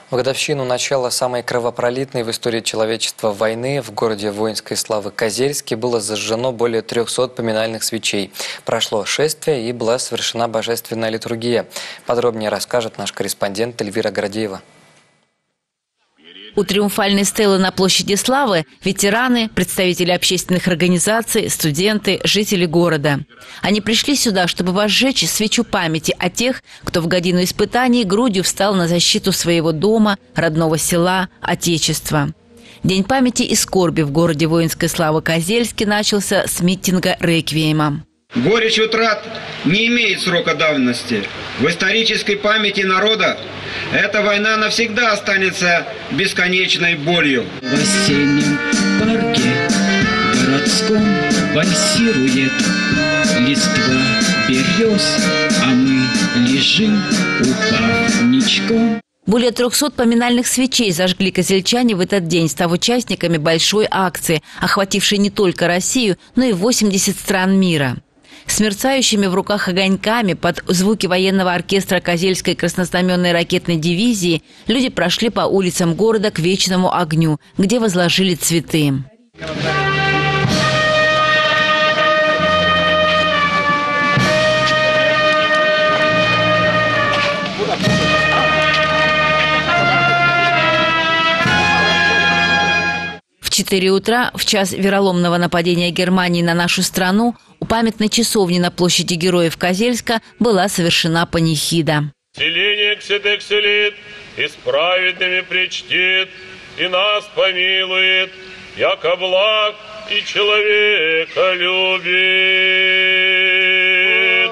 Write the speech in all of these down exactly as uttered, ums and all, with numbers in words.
В годовщину начала самой кровопролитной в истории человечества войны в городе воинской славы Козельске было зажжено более трёхсот поминальных свечей. Прошло шествие и была совершена божественная литургия. Подробнее расскажет наш корреспондент Эльвира Гордеева. У триумфальной стелы на площади Славы ветераны, представители общественных организаций, студенты, жители города. Они пришли сюда, чтобы возжечь свечу памяти о тех, кто в годину испытаний грудью встал на защиту своего дома, родного села, отечества. День памяти и скорби в городе воинской славы Козельске начался с митинга реквиема. Горечь утрат не имеет срока давности. В исторической памяти народа эта война навсегда останется бесконечной болью. В осеннем парке городском вальсирует листва берез, а мы лежим, упав ничком. Более трёхсот поминальных свечей зажгли козельчане в этот день, став участниками большой акции, охватившей не только Россию, но и восемьдесят стран мира. С мерцающими в руках огоньками под звуки военного оркестра Козельской краснознаменной ракетной дивизии люди прошли по улицам города к вечному огню, где возложили цветы. В четыре утра, в час вероломного нападения Германии на нашу страну, у памятной часовни на площади Героев Козельска была совершена панихида. Селение к святых селит, и с праведными причтит, и нас помилует, яко благ и человека любит.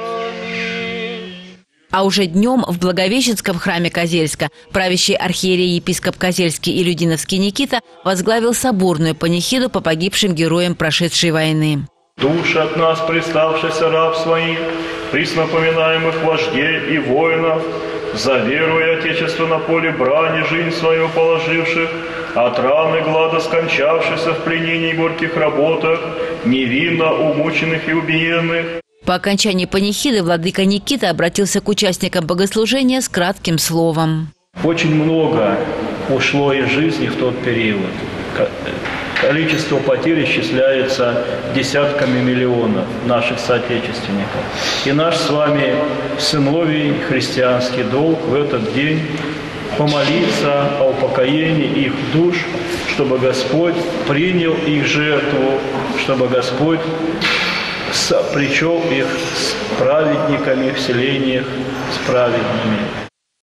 А уже днем в Благовещенском храме Козельска правящий архиерей епископ Козельский и Людиновский Никита возглавил соборную панихиду по погибшим героям прошедшей войны. Души от нас, приставшийся раб своих, приснопоминаемых вождей и воинов, за веру и отечество на поле брани жизнь свою положивших, от раны глада скончавшихся в пленении и горьких работах, невинно умученных и убиенных. По окончании панихиды владыка Никита обратился к участникам богослужения с кратким словом. Очень много ушло из жизни в тот период. Количество потерь исчисляется десятками миллионов наших соотечественников. И наш с вами сыновий христианский долг в этот день помолиться о упокоении их душ, чтобы Господь принял их жертву, чтобы Господь сопричел их с праведниками в селениях, с праведными.